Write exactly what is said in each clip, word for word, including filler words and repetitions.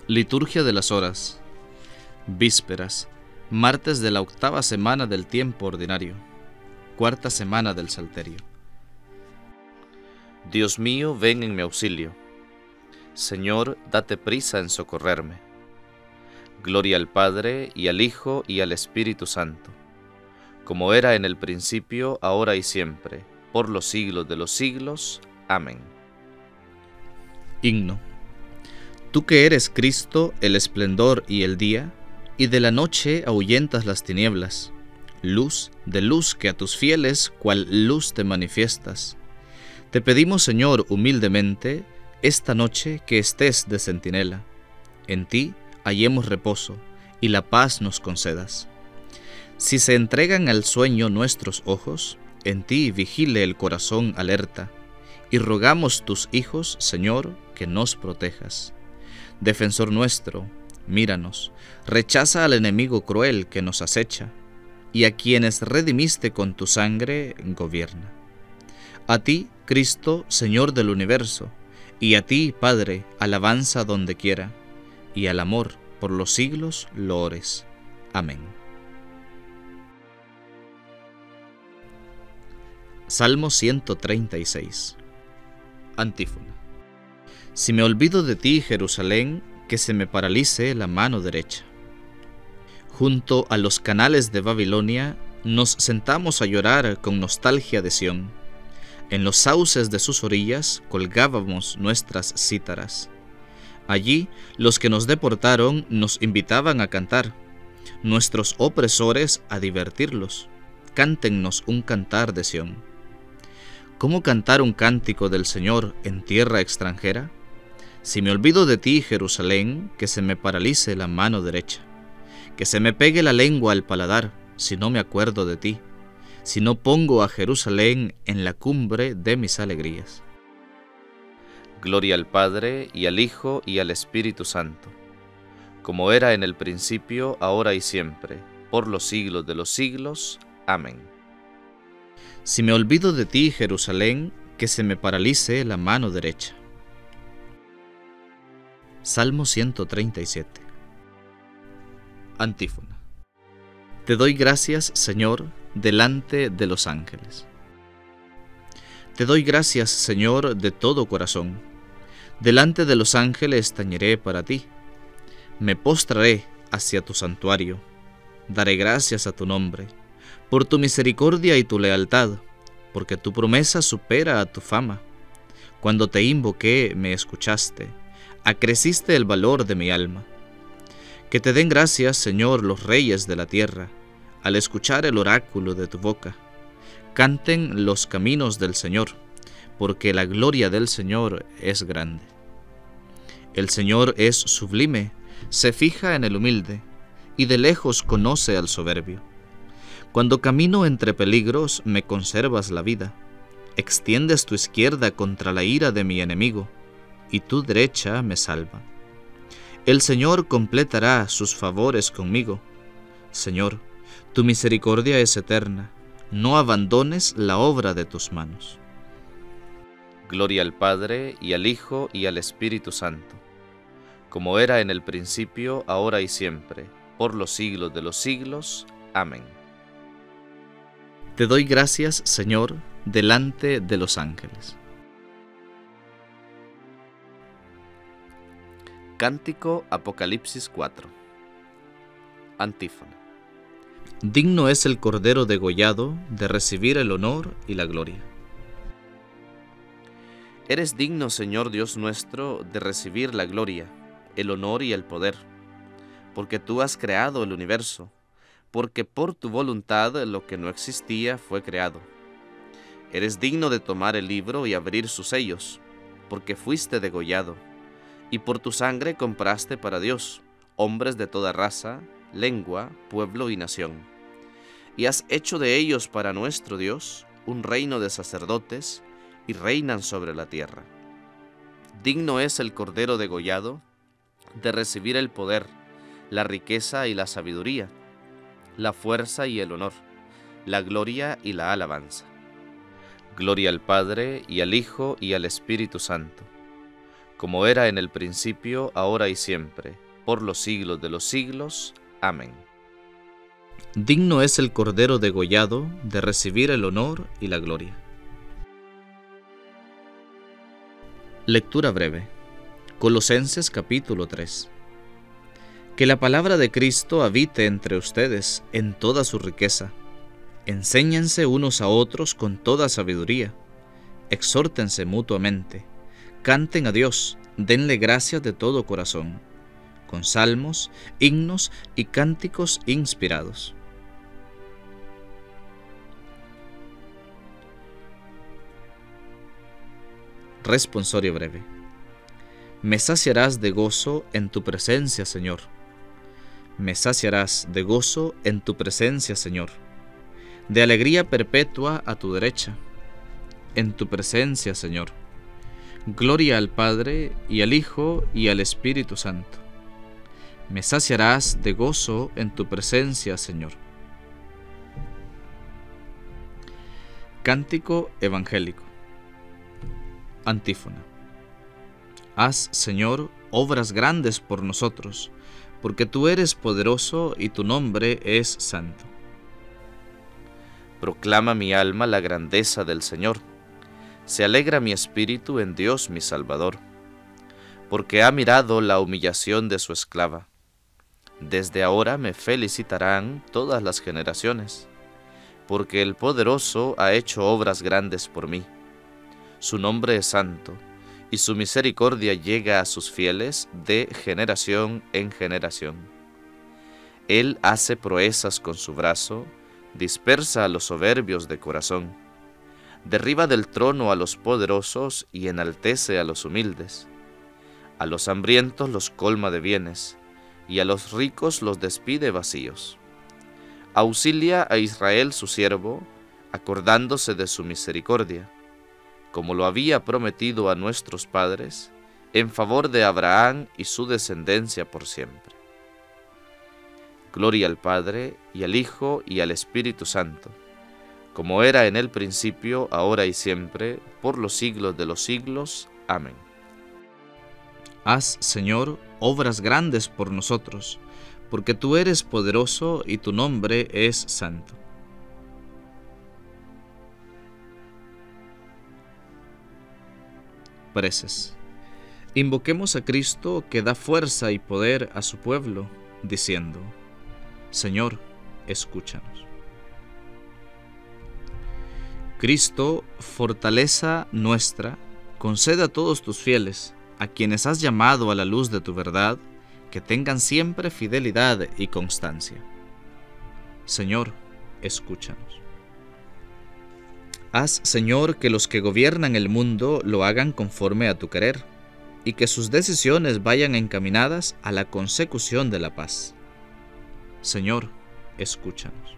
Liturgia de las Horas. Vísperas, martes de la octava semana del tiempo ordinario, cuarta semana del Salterio. Dios mío, ven en mi auxilio. Señor, date prisa en socorrerme. Gloria al Padre, y al Hijo, y al Espíritu Santo, como era en el principio, ahora y siempre, por los siglos de los siglos. Amén. Himno. Tú que eres Cristo, el esplendor y el día, y de la noche ahuyentas las tinieblas, luz de luz que a tus fieles cual luz te manifiestas. Te pedimos, Señor, humildemente, esta noche que estés de centinela. En ti hallemos reposo, y la paz nos concedas. Si se entregan al sueño nuestros ojos, en ti vigile el corazón alerta, y rogamos tus hijos, Señor, que nos protejas. Defensor nuestro, míranos, rechaza al enemigo cruel que nos acecha, y a quienes redimiste con tu sangre, gobierna. A ti, Cristo, Señor del universo, y a ti, Padre, alabanza donde quiera, y al amor por los siglos loores. Amén. Salmo ciento treinta y seis. Antífona. Si me olvido de ti, Jerusalén, que se me paralice la mano derecha. Junto a los canales de Babilonia nos sentamos a llorar con nostalgia de Sión. En los sauces de sus orillas colgábamos nuestras cítaras. Allí los que nos deportaron nos invitaban a cantar, nuestros opresores a divertirlos. Cántennos un cantar de Sión. ¿Cómo cantar un cántico del Señor en tierra extranjera? Si me olvido de ti, Jerusalén, que se me paralice la mano derecha, que se me pegue la lengua al paladar, si no me acuerdo de ti, si no pongo a Jerusalén en la cumbre de mis alegrías. Gloria al Padre, y al Hijo, y al Espíritu Santo, como era en el principio, ahora y siempre, por los siglos de los siglos. Amén. Si me olvido de ti, Jerusalén, que se me paralice la mano derecha. Salmo ciento treinta y siete. Antífona. Te doy gracias, Señor, delante de los ángeles. Te doy gracias, Señor, de todo corazón. Delante de los ángeles tañeré para ti. Me postraré hacia tu santuario. Daré gracias a tu nombre, por tu misericordia y tu lealtad, porque tu promesa supera a tu fama. Cuando te invoqué, me escuchaste. Acreciste el valor de mi alma. Que te den gracias, Señor, los reyes de la tierra, al escuchar el oráculo de tu boca. Canten los caminos del Señor, porque la gloria del Señor es grande. El Señor es sublime, se fija en el humilde, y de lejos conoce al soberbio. Cuando camino entre peligros, me conservas la vida. Extiendes tu izquierda contra la ira de mi enemigo, y tu derecha me salva. El Señor completará sus favores conmigo. Señor, tu misericordia es eterna, no abandones la obra de tus manos. Gloria al Padre, y al Hijo, y al Espíritu Santo, como era en el principio, ahora y siempre, por los siglos de los siglos. Amén. Te doy gracias, Señor, delante de los ángeles. Cántico Apocalipsis cuatro. Antífona. Digno es el Cordero degollado de recibir el honor y la gloria. Eres digno, Señor Dios nuestro, de recibir la gloria, el honor y el poder, porque tú has creado el universo, porque por tu voluntad lo que no existía fue creado. Eres digno de tomar el libro y abrir sus sellos, porque fuiste degollado, y por tu sangre compraste para Dios hombres de toda raza, lengua, pueblo y nación. Y has hecho de ellos para nuestro Dios un reino de sacerdotes, y reinan sobre la tierra. Digno es el Cordero degollado de recibir el poder, la riqueza y la sabiduría, la fuerza y el honor, la gloria y la alabanza. Gloria al Padre, y al Hijo, y al Espíritu Santo, como era en el principio, ahora y siempre, por los siglos de los siglos. Amén. Digno es el Cordero degollado de recibir el honor y la gloria. Lectura breve. Colosenses capítulo tres. Que la palabra de Cristo habite entre ustedes en toda su riqueza. Enséñense unos a otros con toda sabiduría. Exhórtense mutuamente. Canten a Dios, denle gracias de todo corazón, con salmos, himnos y cánticos inspirados. Responsorio breve. Me saciarás de gozo en tu presencia, Señor. Me saciarás de gozo en tu presencia, Señor. De alegría perpetua a tu derecha. En tu presencia, Señor. Gloria al Padre, y al Hijo, y al Espíritu Santo. Me saciarás de gozo en tu presencia, Señor. Cántico evangélico. Antífona. Haz, Señor, obras grandes por nosotros, porque tú eres poderoso y tu nombre es santo. Proclama mi alma la grandeza del Señor. Se alegra mi espíritu en Dios mi Salvador, porque ha mirado la humillación de su esclava. Desde ahora me felicitarán todas las generaciones, porque el poderoso ha hecho obras grandes por mí. Su nombre es santo, y su misericordia llega a sus fieles de generación en generación. Él hace proezas con su brazo, dispersa a los soberbios de corazón, derriba del trono a los poderosos y enaltece a los humildes. A los hambrientos los colma de bienes, y a los ricos los despide vacíos. Auxilia a Israel su siervo, acordándose de su misericordia, como lo había prometido a nuestros padres, en favor de Abraham y su descendencia por siempre. Gloria al Padre, y al Hijo, y al Espíritu Santo, como era en el principio, ahora y siempre, por los siglos de los siglos. Amén. Haz, Señor, obras grandes por nosotros, porque tú eres poderoso y tu nombre es santo. Preces. Invoquemos a Cristo que da fuerza y poder a su pueblo, diciendo: Señor, escúchanos. Cristo, fortaleza nuestra, concede a todos tus fieles, a quienes has llamado a la luz de tu verdad, que tengan siempre fidelidad y constancia. Señor, escúchanos. Haz, Señor, que los que gobiernan el mundo lo hagan conforme a tu querer, y que sus decisiones vayan encaminadas a la consecución de la paz. Señor, escúchanos.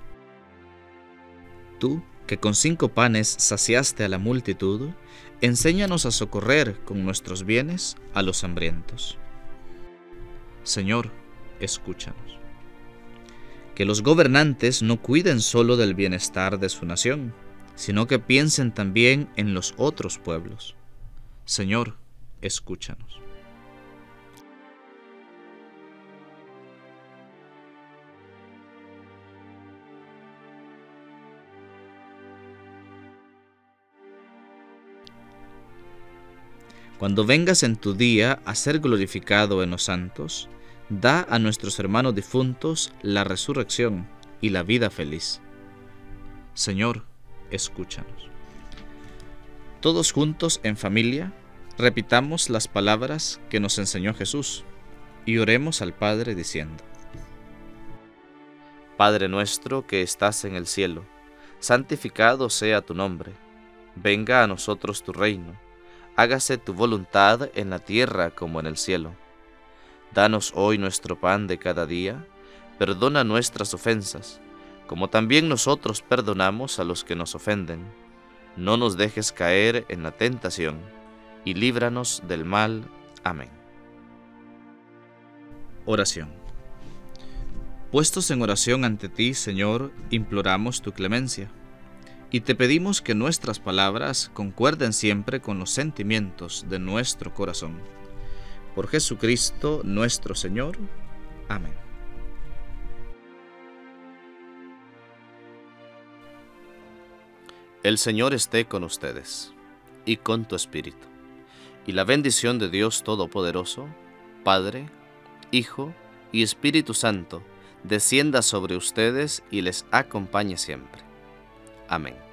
Tú, que con cinco panes saciaste a la multitud, enséñanos a socorrer con nuestros bienes a los hambrientos. Señor, escúchanos. Que los gobernantes no cuiden solo del bienestar de su nación, sino que piensen también en los otros pueblos. Señor, escúchanos. Cuando vengas en tu día a ser glorificado en los santos, da a nuestros hermanos difuntos la resurrección y la vida feliz. Señor, escúchanos. Todos juntos en familia, repitamos las palabras que nos enseñó Jesús y oremos al Padre diciendo: Padre nuestro que estás en el cielo, santificado sea tu nombre. Venga a nosotros tu reino. Hágase tu voluntad en la tierra como en el cielo. Danos hoy nuestro pan de cada día. Perdona nuestras ofensas, como también nosotros perdonamos a los que nos ofenden. No nos dejes caer en la tentación, y líbranos del mal. Amén. Oración. Puestos en oración ante ti, Señor, imploramos tu clemencia, y te pedimos que nuestras palabras concuerden siempre con los sentimientos de nuestro corazón. Por Jesucristo nuestro Señor. Amén. El Señor esté con ustedes y con tu espíritu. Y la bendición de Dios Todopoderoso, Padre, Hijo y Espíritu Santo, descienda sobre ustedes y les acompañe siempre. Amén.